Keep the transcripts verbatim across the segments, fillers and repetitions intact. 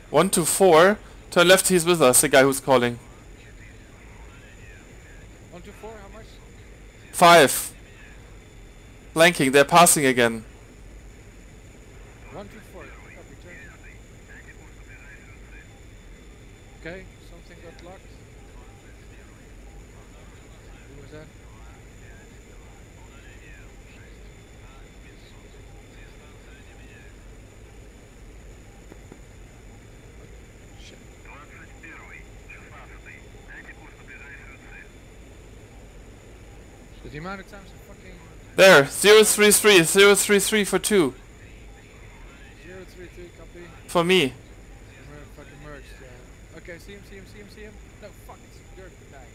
One to four. Turn left, he's with us, the guy who's calling. One to four, how much? Five. Flanking, they're passing again. One to four. Copy, turn. Okay, something got locked. Who was that? Shit. So the amount of times I fucking... There, zero three three, zero three three for two. zero three three, copy. For me. Mer fucking merged, yeah. Okay, see him, see him, see him, see him. No, fuck, it's a dirt bag.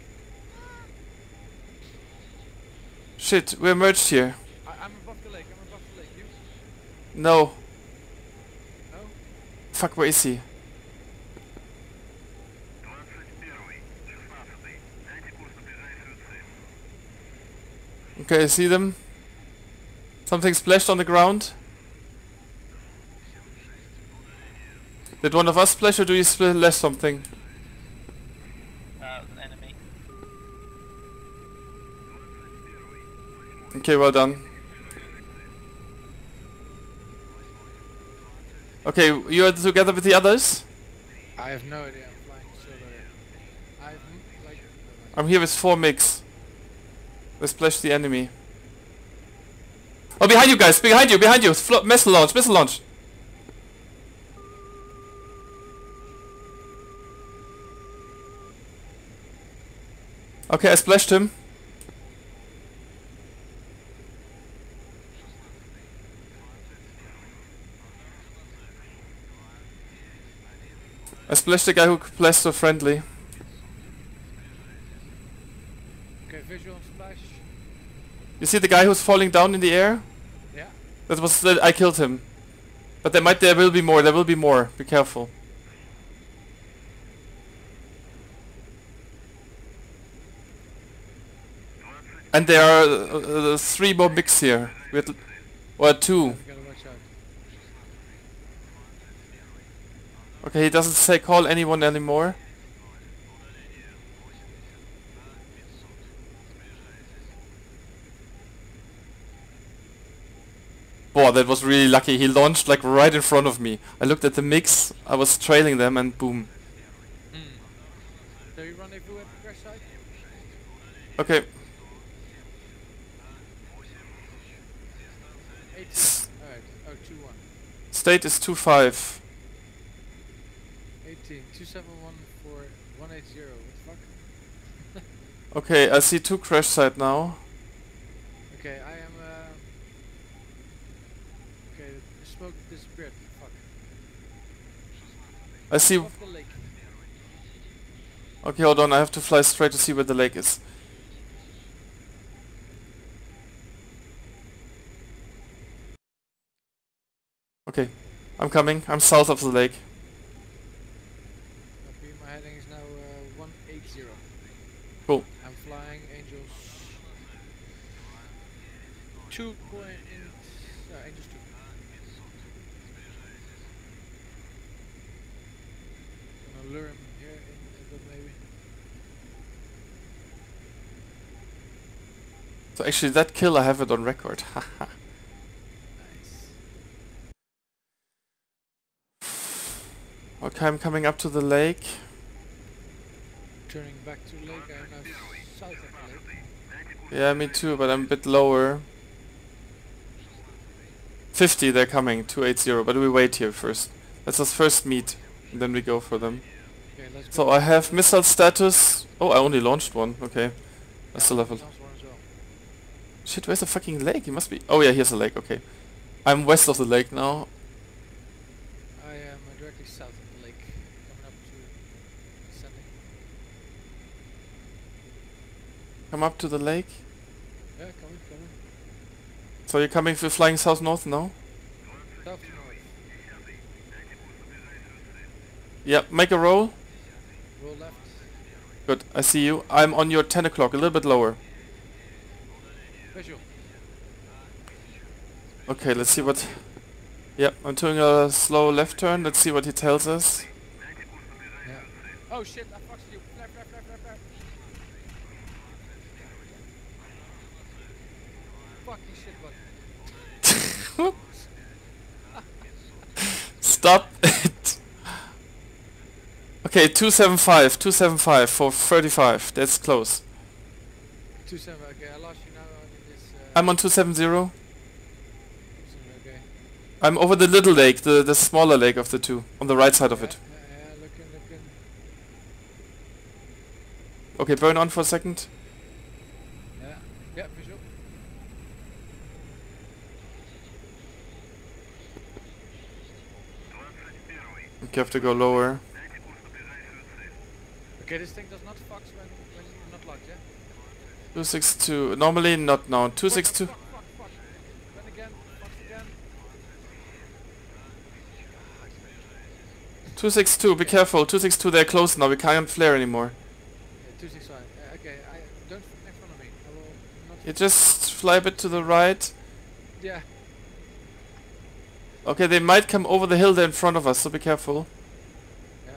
Shit, we're merged here. I I'm above the lake, I'm above the lake. You? No. No? Fuck, where is he? Okay, I see them. Something splashed on the ground. Did one of us splash or do you splash something? Uh, enemy. Okay, well done. Okay, you are together with the others? I have no idea, I'm flying solo. I have, m- like... I'm here with four mix. We splashed the enemy. Oh, behind you guys! Behind you! Behind you! Flo missile launch! Missile launch! Okay, I splashed him. I splashed the guy who splashed so friendly. Okay, visual and splash. You see the guy who's falling down in the air? Yeah. That was the, I killed him. But there might there will be more. There will be more. Be careful. And there are uh, uh, three more mix here. We had, or two. You gotta watch out. Okay, he doesn't say call anyone anymore. Boah, that was really lucky. He launched like right in front of me. I looked at the mix, I was trailing them and boom. Mm. Do you rendezvous at the crash site? Okay. eighteen. Alright. Oh, two one. State is two five. eighteen. two seven one four one eight zero. What the fuck? Okay, I see two crash site now. Okay, I am, uh... Okay, the smoke disappeared. Fuck. I see... Above the lake. Okay, hold on, I have to fly straight to see where the lake is. Okay, I'm coming. I'm south of the lake. Copy, my heading is now uh, one eight zero. Cool. I'm flying Angels two point in uh, Angels two. Gonna lure him here in a bit maybe. So actually that kill I have it on record. Haha. Nice. Okay, I'm coming up to the lake. Turning back to lake, I am now south of the lake. Yeah, me too, but I'm a bit lower. fifty, they're coming, two eighty, but we wait here first. Let's us first meet, and then we go for them. Okay, let's So go. I have missile status. Oh, I only launched one, okay. I still have a... Last one as well. Shit, where's the fucking lake? He must be... Oh yeah, here's a lake, okay. I'm west of the lake now. I am uh, directly south of the lake, coming up to descending. Come up to the lake. Yeah, coming, coming. So you're coming for flying south-north now? South to north. Yeah, make a roll. Roll left. Good, I see you. I'm on your ten o'clock, a little bit lower. Visual. Okay, let's see what... Yep, I'm doing a slow left turn. Let's see what he tells us. Oh shit, I fucked you. Flare, flare, flare, flare, flare. Fucking shit, bud. Stop it. Okay, two seven five, two seven five for thirty-five. That's close. two seven, okay, I lost you now in this. Uh, I'm on two seven zero. okay. I'm over the little lake, the, the smaller lake of the two, on the right side of yeah, it. Yeah, yeah, looking, looking. Okay, burn on for a second. Yeah, yeah, visual. Okay, have to go lower. Okay, this thing does not fucks when, when you're not locked, yeah? two six two. Normally not now. two six two. Fuck, fuck, fuck, fuck. Then again, fucks again. two six two, be careful. two six two, they're close now. We can't flare anymore. Yeah, two six five. Uh, okay, I don't f- in front of me. I will not. You just fly a bit to the right. Yeah. Okay, they might come over the hill there in front of us, so be careful. Yeah.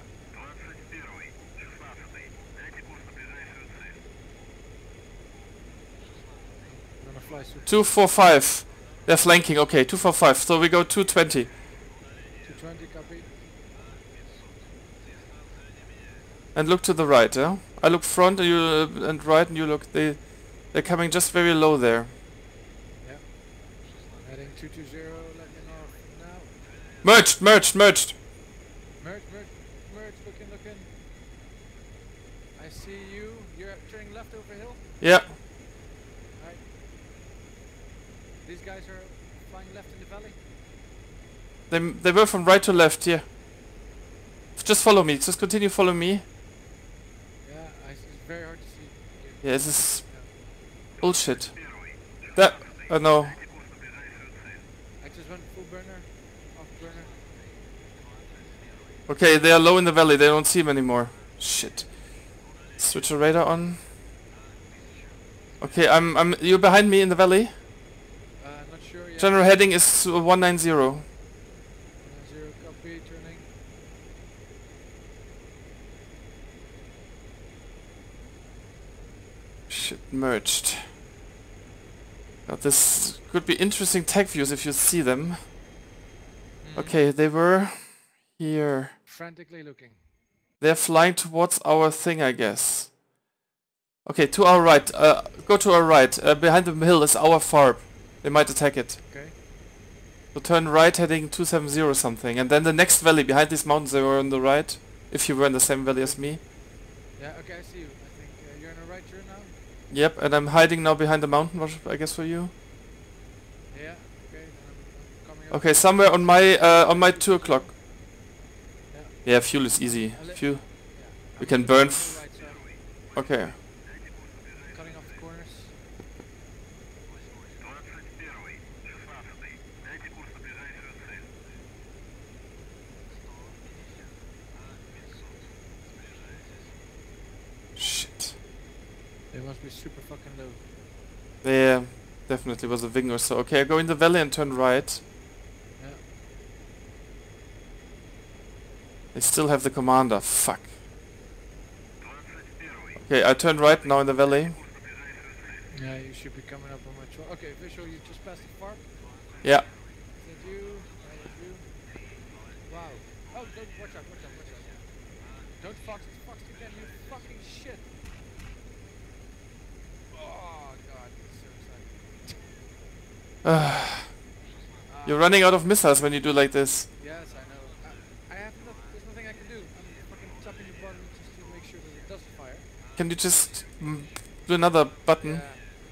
I'm gonna fly super. two four five. They're flanking. Okay, two four five. So we go two twenty. two twenty, copy. And look to the right, yeah? I look front and you uh, and right and you look. They, they're coming just very low there. Yeah. Heading two two zero, let me know now. Merged, merged, merged. Merge, merge, merge, looking, looking. I see you. You're turning left over hill. Yeah. Right. These guys are flying left in the valley. They, they were from right to left, yeah. Just follow me. Just continue follow me. Yeah, I s it's very hard to see. Yeah, this is bullshit. That... Oh no. I just went full burner, off burner. Okay, they are low in the valley. They don't see him anymore. Shit. Switch the radar on. Okay, I'm... I'm... You're behind me in the valley? Uh, not sure yet. General heading is uh, one nine zero. one nine zero, copy, turning. Shit, merged. God, this could be interesting tech views if you see them. Mm. Okay, they were here. Frantically looking. They're flying towards our thing, I guess. Okay, to our right. Uh, go to our right. Uh, behind the hill is our farm. They might attack it. Okay. So turn right, heading two seven zero something. And then the next valley, behind these mountains, they were on the right. If you were in the same valley as me. Yeah, okay, I see you. I think uh, you're in the right turn now. Yep, and I'm hiding now behind the mountain, what- I guess for you. Yeah, okay, then I'm, I'm coming up. Okay, somewhere on my uh, on my two o'clock. Yeah. Yeah, fuel is easy. I'll let- Fuel. Yeah. We I'm can on the burn right f- side, Okay. cutting off the corners. Shit. They must be super fucking low. There definitely was a wing or so. Okay, I go in the valley and turn right. Yeah. They still have the commander. Fuck. Okay, I turn right now in the valley. Yeah, you should be coming up on my truck. Okay, visual, you just passed the farm. Yeah. Is that you? That is you. Wow. Oh, don't, watch out, watch out, watch out. Don't fox, fox again, you fucking shit. Oh god, it's so exciting. Uh, you're running out of missiles when you do like this. Yes, I know. I, I have no, there's nothing I can do. I'm fucking tapping the button just to make sure that it does fire. Can you just mm, do another button? Yeah.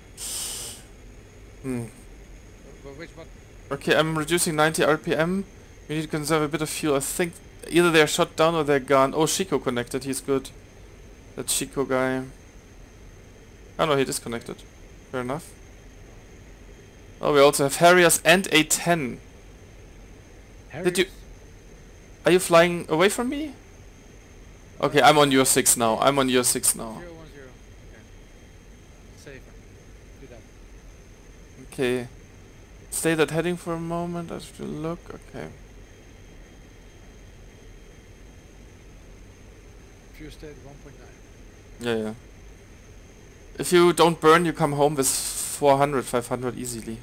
Hmm. But which button? Okay, I'm reducing ninety R P M. We need to conserve a bit of fuel. I think either they're shot down or they're gone. Oh, Chico connected. He's good. That Chico guy. Oh no, he disconnected. Fair enough. Oh, we also have Harriers and A ten. Did you... Are you flying away from me? Okay, I'm on your six now. I'm on your six now. Zero one zero. Okay. Safer. Do that. Okay. Stay that heading for a moment. I have to look. Okay. Fuel state one point nine. Yeah, yeah. If you don't burn, you come home with four hundred, five hundred easily.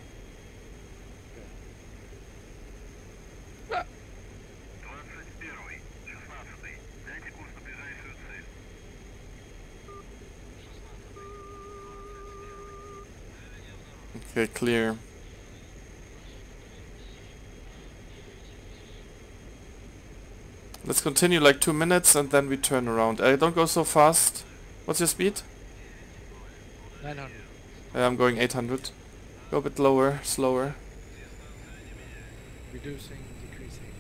Okay, clear. Let's continue like two minutes and then we turn around. Uh, don't go so fast. What's your speed? nine hundred. Uh, I'm going eight hundred. Go a bit lower, slower. Reducing, decreasing.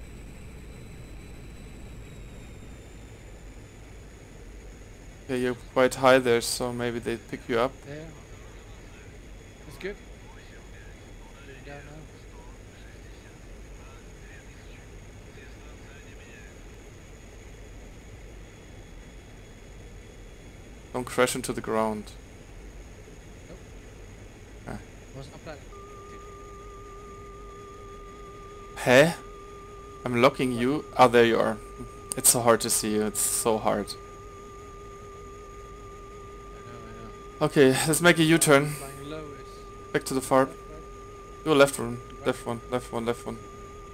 Okay, you're quite high there, so maybe they pick you up. There. That's good. Moving down now. Don't crash into the ground. Was not planning. Hey? I'm locking you. Ah, there you are. It's so hard to see you. It's so hard. I know, I know. Okay, let's make a U-turn. Flying low is Back to the farm. left, right? Go left one. Left one. Left one. Left one.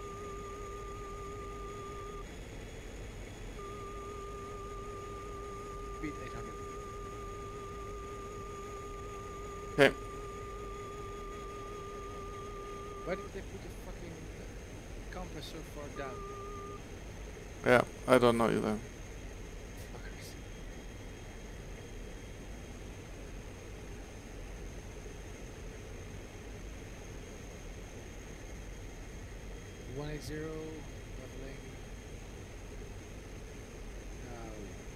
Speed eight hundred. Okay. Why did they put the fucking uh, compass so far down? Yeah, I don't know either. Fuckers. one eighty, leveling. Now.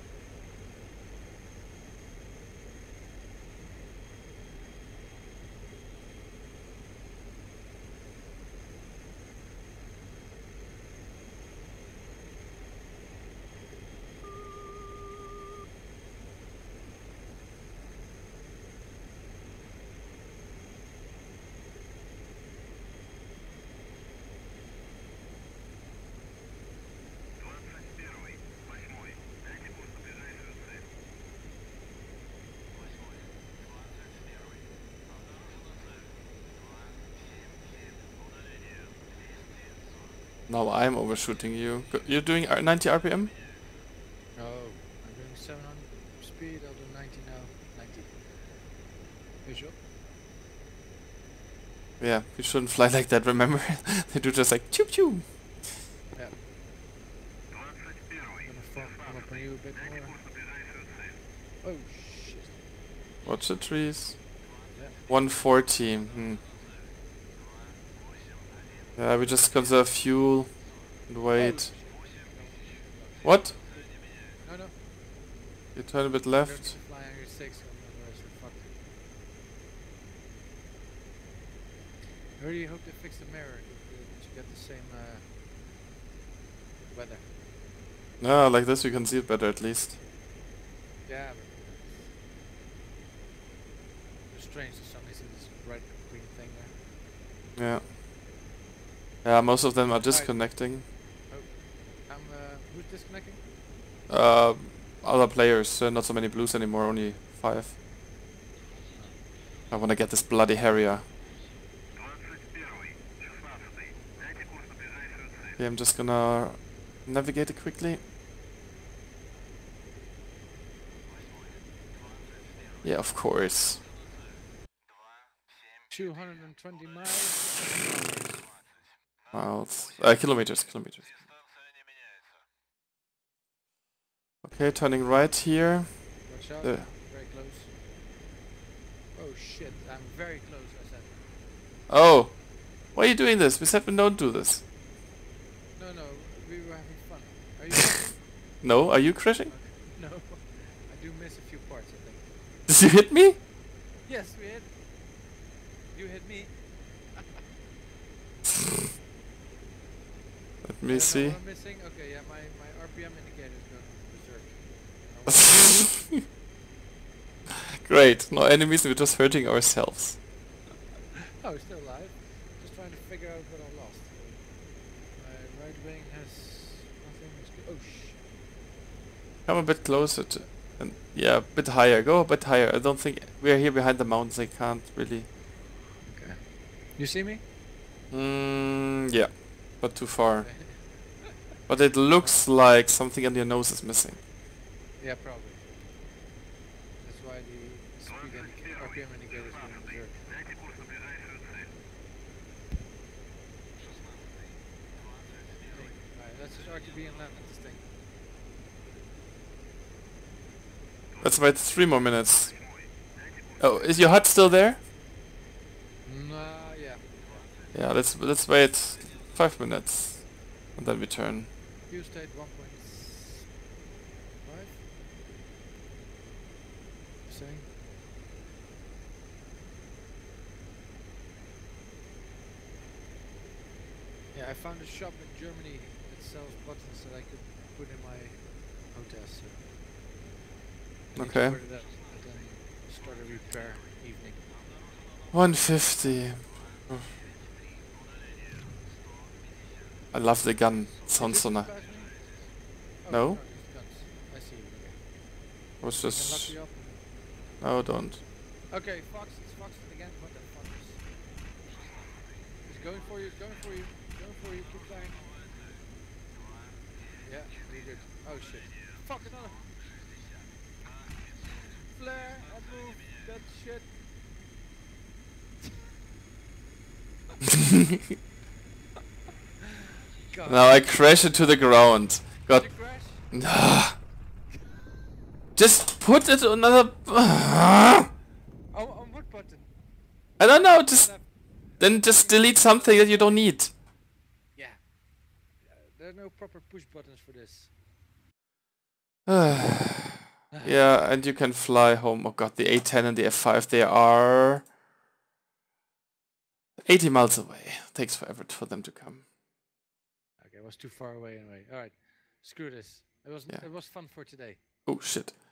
Now I'm overshooting you. Go- You're doing R- ninety R P M? No, I'm doing seven hundred speed. I'll do ninety now. ninety. Visual. Yeah, you shouldn't fly like that, remember? They do just like choo choo. Yeah. Gonna front come up on you a bit more. Oh shit. Watch the trees. Yeah. one forty. Hmm. Yeah, we just conserve fuel and wait. Oh, shit. What? No, no. You turn a bit You don't need left. to fly on your six, otherwise you're fucked. I really hope they fix the mirror that you get the same uh, weather. No, like this you can see it better at least. Yeah, but it's strange to suddenly see this bright green thing there. Yeah. Yeah, most of them are disconnecting. I'm, uh, who's disconnecting? Uh, other players, uh, not so many blues anymore, only five. I wanna get this bloody Harrier. Yeah, I'm just gonna navigate it quickly. Yeah, of course. two hundred twenty miles. Miles. Uh, kilometers, kilometers. Okay, turning right here. Watch out, Uh, very close. Oh shit, I'm very close, I said. oh! Why are you doing this? We said we don't do this. No, no, we were having fun. Are you crashing? No, are you crashing? No, I do miss a few parts, I think. Did you hit me? Yes, we hit. You hit me. Let I me don't see. know what I'm missing. Okay, yeah, my, my R P M indicator is going berserk. Great. No enemies, we're just hurting ourselves. Oh, we're still alive. Just trying to figure out what I lost. My right wing has nothing. It's good. Oh shit. Come a bit closer to... And yeah, a bit higher. Go a bit higher. I don't think... We're here behind the mountains. I can't really... Okay. You see me? Mm, yeah. But too far. But it looks like something on your nose is missing. Yeah, probably. That's why the speed indicator, R P M indicator is going berserk. Alright, let's just R T B and land at this thing. Let's wait three more minutes. Oh, is your hut still there? Nah, yeah. Yeah, let's let's wait five minutes and then we turn. View state one point five. Saying. Yeah, I found a shop in Germany that sells buttons that I could put in my hotel. So I need to Okay. order that and then start a repair evening. one fifty. Oh. I love the gun. Sounds so nice. Pass me? Oh, No? just guns. I see. Okay. I was Can lock just... you up. No, don't. Okay, Fox, it's Foxton again. What the fuck is... He's going for you, he's going for you, going for you, keep flying. Yeah, really good. Oh shit. Fuck, another! Flare, I'll move, that shit. God. Now I crash into the ground. God. Did you crash? Nah. Just put it on another... Oh, on what button? I don't know, just... Left. Then just delete something that you don't need. Yeah. Uh, there are no proper push buttons for this. Yeah, and you can fly home. Oh god, the A ten and the F five, they are... eighty miles away. Takes forever for them to come. Okay, it was too far away anyway. Alright, screw this. It was Yeah. it was fun for today. Oh shit.